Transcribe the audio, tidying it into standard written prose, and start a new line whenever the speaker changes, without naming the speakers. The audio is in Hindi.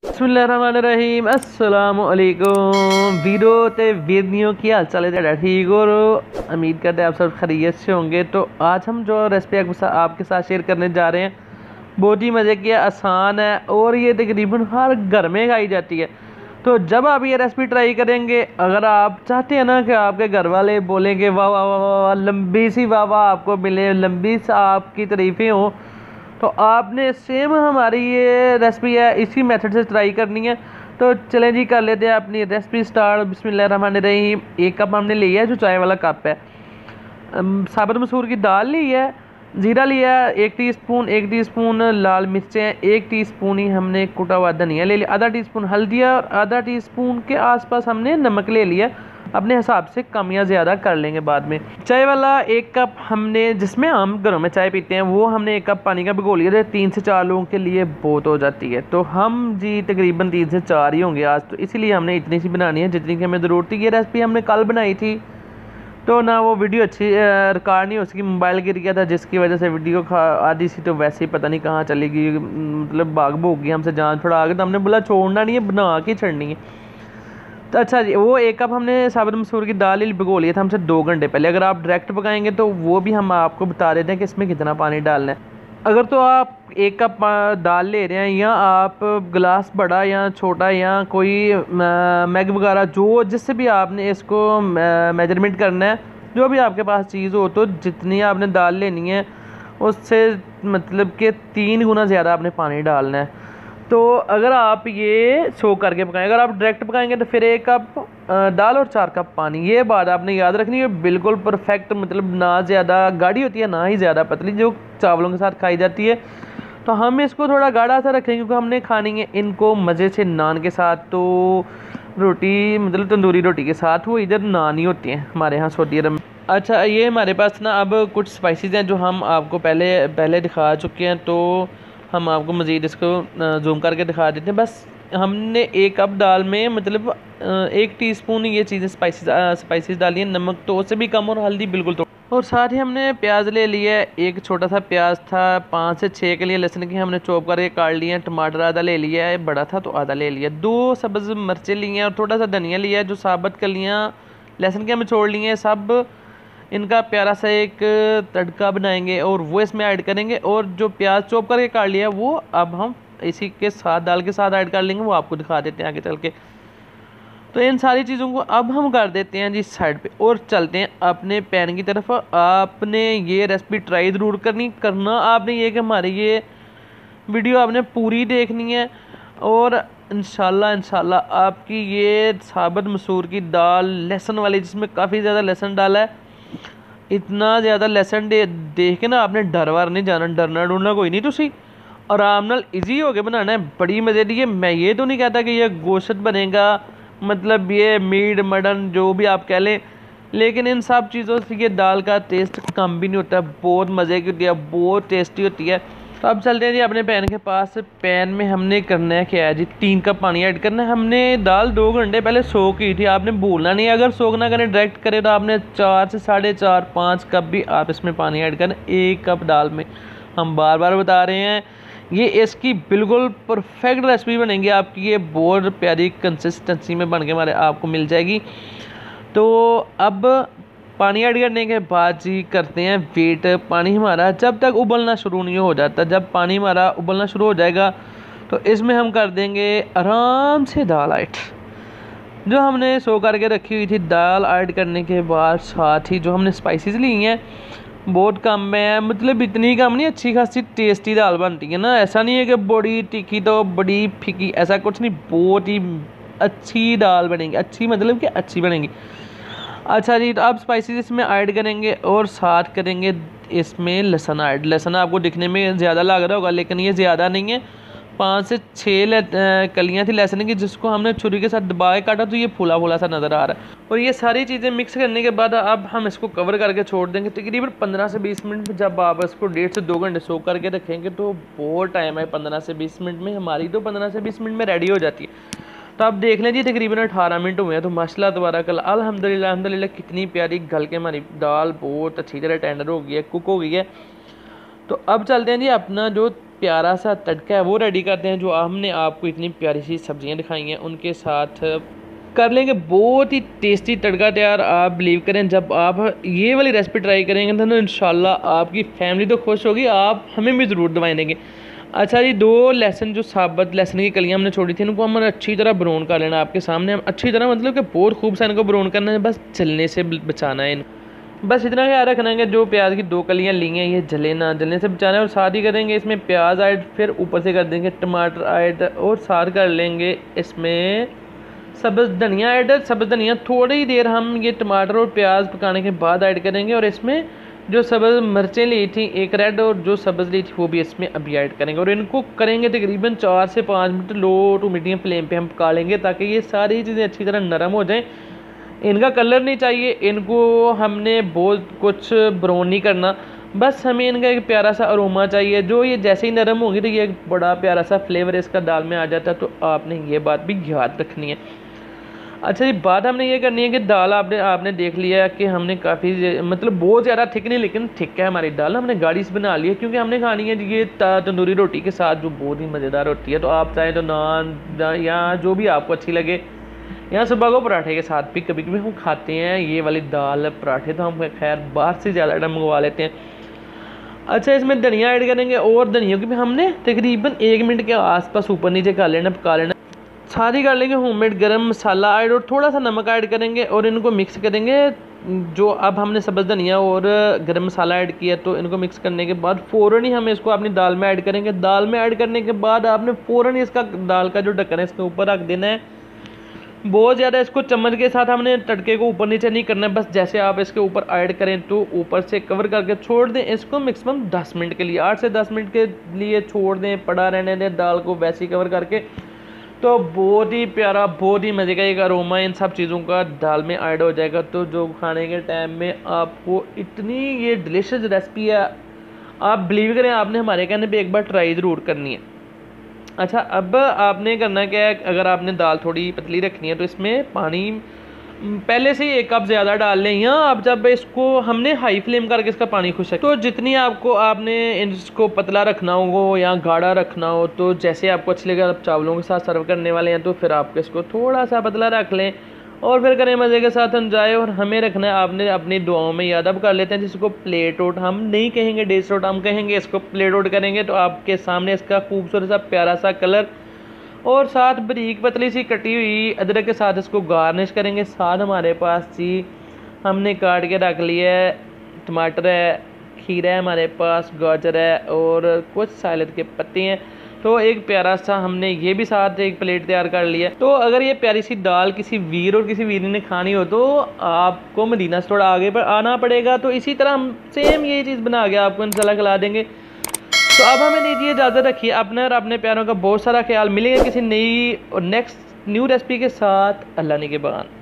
बिस्मिल्लाहिर्रहमानिर्रहीम अस्सलाम वालेकुम वीरो ते वीरनियों की हाल चाल है ठीक और उम्मीद करते हैं आप सब खैरियत से होंगे। तो आज हम जो रेसिपी आपके साथ शेयर करने जा रहे हैं बहुत ही मज़े की आसान है और ये तकरीबन हर घर में खाई जाती है। तो जब आप ये रेसिपी ट्राई करेंगे, अगर आप चाहते हैं ना कि आपके घर वाले बोलेंगे वाह वाह वाह वाह, लंबी सी वाह वाह आपको मिले, लंबी सी आपकी तारीफ़ें हों, तो आपने सेम हमारी ये रेसिपी है इसी मेथड से ट्राई करनी है। तो चलें जी कर लेते हैं अपनी रेसिपी स्टार्ट। बिस्मिल्लाहिर्रहमानिर्रहीम। 1 कप हमने लिया है जो चाय वाला कप है। साबुत मसूर की दाल ली है, ज़ीरा लिया है 1 टीस्पून, 1 टीस्पून लाल मिर्चें, 1 टीस्पून ही हमने कुटा हुआ धनिया ले लिया, आधा टीस्पून हल्दी और आधा टीस्पून के आसपास हमने नमक ले लिया। अपने हिसाब से कम या ज़्यादा कर लेंगे बाद में। चाय वाला 1 कप हमने, जिसमें हम घरों में चाय पीते हैं, वो हमने 1 कप पानी का भिगो लिया। 3 से 4 लोगों के लिए बहुत हो जाती है, तो हम जी तकरीबन 3 से 4 ही होंगे आज, तो इसीलिए हमने इतनी सी बनानी है जितनी की हमें ज़रूरत थी। ये रेसिपी हमने कल बनाई थी, तो ना वो वीडियो अच्छी रिकॉर्ड नहीं हो सकी, मोबाइल गिर गया था जिसकी वजह से वीडियो आधी सी तो वैसे ही पता नहीं कहाँ चली गई, मतलब भाग भूग गई, हमसे जान छुड़ा आ गई। तो हमने बोला छोड़ना नहीं है, बना के छड़नी है। तो अच्छा जी, वो 1 कप हमने साबुत मसूर की दाल ही भिगो लिया था हमसे 2 घंटे पहले। अगर आप डायरेक्ट पकाएंगे तो वो भी हम आपको बता देते हैं कि इसमें कितना पानी डालना है। अगर तो आप 1 कप दाल ले रहे हैं, या आप गिलास बड़ा या छोटा या कोई मैग वगैरह जो जिससे भी आपने इसको मेजरमेंट करना है, जो भी आपके पास चीज़ हो, तो जितनी आपने दाल लेनी है उससे मतलब कि 3 गुना ज़्यादा आपने पानी डालना है। तो अगर आप ये सोक करके पकाएं, अगर आप डायरेक्ट पकाएंगे तो फिर 1 कप दाल और 4 कप पानी। ये बात आपने याद रखनी है, बिल्कुल परफेक्ट, मतलब ना ज़्यादा गाढ़ी होती है ना ही ज़्यादा पतली, जो चावलों के साथ खाई जाती है। तो हम इसको थोड़ा गाढ़ा सा रखेंगे क्योंकि हमने खानी है इनको मज़े से नान के साथ। तो रोटी मतलब तंदूरी रोटी के साथ, वो इधर नान ही होती हैं हमारे यहाँ सऊदी अरब में। अच्छा, ये हमारे पास ना अब कुछ स्पाइसेस हैं जो हम आपको पहले दिखा चुके हैं, तो हम आपको मज़ीद इसको जूम करके दिखा देते हैं। बस हमने 1 कप दाल में मतलब 1 टीस्पून ये चीज़ें स्पाइसेस डाली हैं, नमक तो उससे भी कम और हल्दी बिल्कुल तो। और साथ ही हमने प्याज ले लिया है, 1 छोटा सा प्याज था, 5 से 6 के लिए लहसुन की हमने चॉप करके काट लिए हैं, टमाटर आधा ले लिया है, बड़ा था तो आधा ले लिया, 2 सब्ज़ मिर्चें ली हैं और थोड़ा सा धनिया लिया है, जो साबुत कलियाँ लहसुन की हमें छोड़ ली हैं। सब इनका प्यारा सा एक तड़का बनाएंगे और वो इसमें ऐड करेंगे। और जो प्याज चॉप करके काट लिया है वो अब हम इसी के साथ दाल के साथ ऐड कर लेंगे, वो आपको दिखा देते हैं आगे चल के। तो इन सारी चीज़ों को अब हम कर देते हैं जी साइड पे और चलते हैं अपने पैन की तरफ। आपने ये रेसिपी ट्राई ज़रूर करना आपने ये कि हमारी ये वीडियो आपने पूरी देखनी है, और इंशाल्लाह आपकी ये साबुत मसूर की दाल लहसुन वाली, जिसमें काफ़ी ज़्यादा लहसुन डाला है, इतना ज़्यादा लहसुन देख के ना आपने डरवार नहीं जाना, डरना डूरना कोई नहीं, तुसी आराम नाल ईजी हो के बनाना है, बड़ी मज़े दी है। मैं ये तो नहीं कहता कि ये गोश्त बनेगा, मतलब ये मीट मटन जो भी आप कह लें, लेकिन इन सब चीज़ों से ये दाल का टेस्ट कम भी नहीं होता, बहुत मज़े की होती है, बहुत टेस्टी होती है। तो अब चलते हैं जी अपने पैन के पास। पैन में हमने करना है क्या है जी, 3 कप पानी ऐड करना है। हमने दाल 2 घंटे पहले सोख की थी, आपने भूलना नहीं, अगर सोख ना करें डायरेक्ट करें तो आपने 4 से 4.5 5 कप भी आप इसमें पानी ऐड करें 1 कप दाल में। हम बार बार बता रहे हैं, ये इसकी बिल्कुल परफेक्ट रेसिपी बनेगी आपकी, ये बहुत प्यारी कंसिस्टेंसी में बन के हमारे आपको मिल जाएगी। तो अब पानी ऐड करने के बाद जी करते हैं वेट। पानी हमारा जब तक उबलना शुरू नहीं हो जाता, जब पानी हमारा उबलना शुरू हो जाएगा तो इसमें हम कर देंगे आराम से दाल ऐड, जो हमने सो करके रखी हुई थी। दाल ऐड करने के बाद साथ ही जो हमने स्पाइसेस ली हैं बहुत कम है, मतलब इतनी कम नहीं, अच्छी खासी टेस्टी दाल बनती है ना। ऐसा नहीं है कि बड़ी तीखी तो बड़ी फीकी, ऐसा कुछ नहीं, बहुत ही अच्छी दाल बनेगी, अच्छी मतलब कि अच्छी बनेगी। अच्छा जी, तो अब स्पाइसेस इसमें ऐड करेंगे और साथ करेंगे इसमें लहसुन ऐड। लहसुन आपको दिखने में ज़्यादा लग रहा होगा, लेकिन ये ज़्यादा नहीं है, 5 से 6 कलियाँ थी लहसुन की, जिसको हमने छुरी के साथ दबा के काटा, तो ये फूला फूला सा नज़र आ रहा है। और ये सारी चीज़ें मिक्स करने के बाद अब हम इसको कवर करके छोड़ देंगे तकरीबन 15 से 20 मिनट में। जब आप इसको 1.5 से 2 घंटे सोक करके रखेंगे तो बहुत टाइम है, 15 से 20 मिनट में हमारी तो 15 से 20 मिनट में रेडी हो जाती है। तो आप देख लें जी तकरीबन 18 मिनट हुए हैं, तो माशाल्लाह तबारकल्लाह अल्हम्दुलिल्लाह कितनी प्यारी गल के हमारी दाल बहुत अच्छी तरह टेंडर हो गई है, कुक हो गई है। तो अब चलते हैं जी अपना जो प्यारा सा तड़का है वो रेडी करते हैं, जो हमने आपको इतनी प्यारी सी सब्जियां दिखाई हैं उनके साथ कर लेंगे बहुत ही टेस्टी तड़का तैयार। आप बिलीव करें, जब आप ये वाली रेसिपी ट्राई करेंगे तो इंशाल्लाह आपकी फैमिली तो खुश होगी, आप हमें भी ज़रूर दवाएं देंगे। अच्छा जी, 2 लहसुन जो साबुत लहसुन की कलियां हमने छोड़ी थी, इनको हम अच्छी तरह ब्राउन कर लेना आपके सामने। हम अच्छी तरह मतलब कि बहुत खूब सा इनको ब्राउन करना है, बस जलने से बचाना है बस इतना ख्याल रखना है कि जो प्याज की 2 कलियां ली हैं ये जले ना, जलने से बचाना है। और साथ ही करेंगे इसमें प्याज ऐड, फिर ऊपर से कर देंगे टमाटर ऐड, और साथ कर लेंगे इसमें सब्ज़ धनिया ऐड। सब्ज़ धनिया थोड़ी देर हम ये टमाटर और प्याज पकाने के बाद ऐड करेंगे, और इसमें जो सब्ज़ मिर्चें ली थी 1 रेड और जो सब्ज़ ली थी वो भी इसमें अभी ऐड करेंगे, और इनको करेंगे तकरीबन 4 से 5 minute low to medium flame पे हम पका लेंगे, ताकि ये सारी चीज़ें अच्छी तरह नरम हो जाएं। इनका कलर नहीं चाहिए, इनको हमने बहुत कुछ ब्राउन नहीं करना, बस हमें इनका एक प्यारा सा अरोमा चाहिए। जो ये जैसे ही नरम होगी तो ये एक बड़ा प्यारा सा फ्लेवर इसका दाल में आ जाता है, तो आपने ये बात भी याद रखनी है। अच्छा जी, बात हमने ये करनी है कि दाल आपने देख लिया कि हमने काफ़ी मतलब बहुत ज़्यादा थिक नहीं, लेकिन थिक है हमारी दाल, हमने गाढ़ी से बना ली है, क्योंकि हमने खानी है ये तंदूरी रोटी के साथ जो बहुत ही मज़ेदार होती है। तो आप चाहें तो नान या जो भी आपको अच्छी लगे, या सुबह को पराठे के साथ भी कभी कभी हम खाते हैं ये वाली दाल पराठे, तो हम खैर बाहर से ज़्यादा मंगवा लेते हैं। अच्छा, इसमें धनिया ऐड करेंगे, और धनिया की भी हमने तकरीबन 1 मिनट के आसपास ऊपर नीचे कर लेना, पका लेना। साथ ही कर लेंगे होममेड गरम मसाला ऐड, और थोड़ा सा नमक ऐड करेंगे, और इनको मिक्स करेंगे। जो अब हमने सब्ज़ धनिया और गरम मसाला ऐड किया, तो इनको मिक्स करने के बाद फ़ौरन ही हम इसको अपनी दाल में ऐड करेंगे। दाल में ऐड करने के बाद आपने फ़ौरन इसका दाल का जो ढक्कन है इसके ऊपर रख देना है। बहुत ज़्यादा इसको चम्मच के साथ हमने तड़के को ऊपर नीचे नहीं करना है, बस जैसे आप इसके ऊपर ऐड करें तो ऊपर से कवर करके छोड़ दें इसको मैक्सिमम 10 मिनट के लिए, 8 से 10 मिनट के लिए छोड़ दें, पड़ा रहने दें दाल को वैसे ही कवर करके। तो बहुत ही प्यारा, बहुत ही मज़े का एक अरोमा इन सब चीज़ों का दाल में ऐड हो जाएगा, तो जो खाने के टाइम में आपको इतनी ये डिलीशियस रेसिपी है, आप बिलीव करें आपने हमारे कहने पे एक बार ट्राई ज़रूर करनी है। अच्छा, अब आपने करना क्या है, अगर आपने दाल थोड़ी पतली रखनी है तो इसमें पानी पहले से ही 1 कप ज़्यादा डाल लें, या आप जब इसको हमने हाई फ्लेम करके इसका पानी खुश है, तो जितनी आपने इसको पतला रखना हो या गाढ़ा रखना हो, तो जैसे आपको अच्छी लगे, आप चावलों के साथ सर्व करने वाले हैं तो फिर आप इसको थोड़ा सा पतला रख लें, और फिर करें मज़े के साथ एंजॉय। और हमें रखना है आपने अपनी दुआओं में याद अब कर लेते हैं, जिसको प्लेट आउट हम नहीं कहेंगे, डिश आउट हम कहेंगे, इसको प्लेट आउट करेंगे तो आपके सामने इसका खूबसूरत सा प्यारा सा कलर, और साथ बारीक पतली सी कटी हुई अदरक के साथ इसको गार्निश करेंगे। साथ हमारे पास जी हमने काट के रख लिया है टमाटर है, खीरा है हमारे पास, गाजर है, और कुछ सैलड के पत्ते हैं। तो एक प्यारा सा हमने ये भी साथ एक प्लेट तैयार कर लिया। तो अगर ये प्यारी सी दाल किसी वीर और किसी वीरी ने खानी हो तो आपको मदीना से थोड़ा आगे पर आना पड़ेगा, तो इसी तरह हम सेम ये चीज़ बना के आपको इंशाल्लाह खिला देंगे। तो अब हमें दीजिए इजाज़त, रखिए अपने और अपने प्यारों का बहुत सारा ख्याल। मिलेंगे किसी नई और नेक्स्ट न्यू रेसिपी के साथ। अल्लाह निगहबान।